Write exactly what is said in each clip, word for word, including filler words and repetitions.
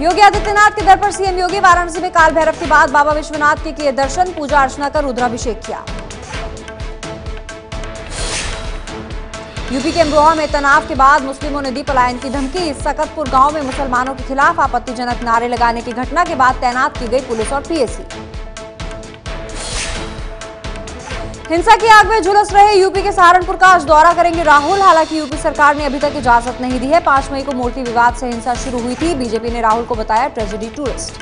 योगी आदित्यनाथ के दर पर सीएम योगी वाराणसी में काल भैरव के बाद बाबा विश्वनाथ के किए दर्शन, पूजा अर्चना कर रुद्राभिषेक किया। यूपी के अमरोहा में तनाव के बाद मुस्लिमों ने दी पलायन की धमकी। सकतपुर गांव में मुसलमानों के खिलाफ आपत्तिजनक नारे लगाने की घटना के बाद तैनात की गई पुलिस और पीएसी। हिंसा की आग में झुलस रहे यूपी के सहारनपुर का आज दौरा करेंगे राहुल। हालांकि यूपी सरकार ने अभी तक इजाजत नहीं दी है। पांच मई को मूर्ति विवाद से हिंसा शुरू हुई थी। बीजेपी ने राहुल को बताया ट्रेजेडी टूरिस्ट।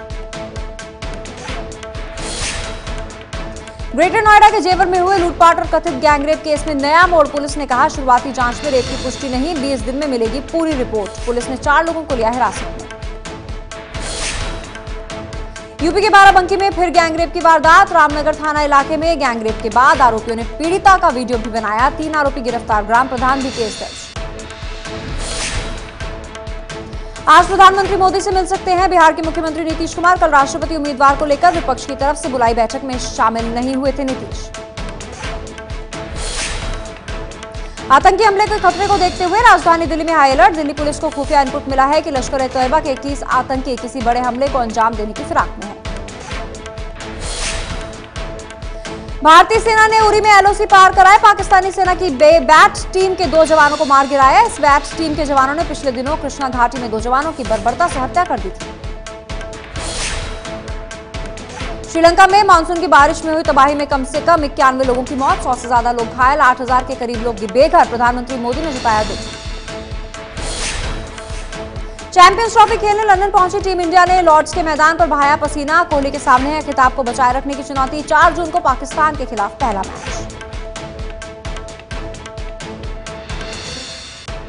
ग्रेटर नोएडा के जेवर में हुए लूटपाट और कथित गैंगरेप केस में नया मोड़। पुलिस ने कहा शुरुआती जांच में रेप की पुष्टि नहीं, बीस दिन में मिलेगी पूरी रिपोर्ट। पुलिस ने चार लोगों को लिया हिरासत में। यूपी के बाराबंकी में फिर गैंगरेप की वारदात। रामनगर थाना इलाके में गैंगरेप के बाद आरोपियों ने पीड़िता का वीडियो भी बनाया। तीन आरोपी गिरफ्तार, ग्राम प्रधान भी केस दर्ज। आज प्रधानमंत्री मोदी से मिल सकते हैं बिहार के मुख्यमंत्री नीतीश कुमार। कल राष्ट्रपति उम्मीदवार को लेकर विपक्ष की तरफ से बुलाई बैठक में शामिल नहीं हुए थे नीतीश। आतंकी हमले के खतरे को देखते हुए राजधानी दिल्ली में हाई अलर्ट। दिल्ली पुलिस को खुफिया इनपुट मिला है कि लश्कर-ए-तैयबा के इक्कीस आतंकी किसी बड़े हमले को अंजाम देने की फिराक में हैं। भारतीय सेना ने उरी में एलओसी पार कराए। पाकिस्तानी सेना की बैट टीम के दो जवानों को मार गिराया। इस बैट टीम के जवानों ने पिछले दिनों कृष्णा घाटी में दो जवानों की बर्बरता से हत्या कर दी थी। श्रीलंका में मानसून की बारिश में हुई तबाही में कम से कम इक्यानवे लोगों की मौत, सौ से ज्यादा लोग घायल, आठ हजार के करीब लोग बेघर। प्रधानमंत्री मोदी ने जताया दुख। चैंपियंस ट्रॉफी खेलने लंदन पहुंची टीम इंडिया ने लॉर्ड्स के मैदान पर बहाया पसीना। कोहली के सामने है खिताब को बचाए रखने की चुनौती। चार जून को पाकिस्तान के खिलाफ पहला मैच।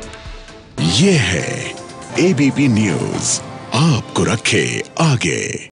ये है एबीपी न्यूज, आपको रखे आगे।